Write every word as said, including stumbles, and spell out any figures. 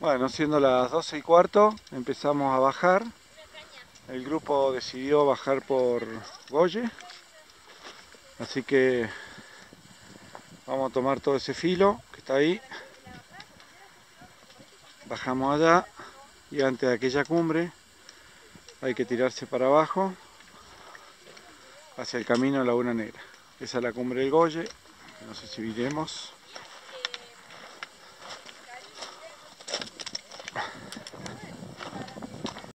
Bueno, siendo las doce y cuarto, empezamos a bajar. El grupo decidió bajar por Goye, así que vamos a tomar todo ese filo que está ahí. Bajamos allá y antes de aquella cumbre hay que tirarse para abajo hacia el camino de Laguna Negra. Esa es la cumbre del Goye, no sé si viremos.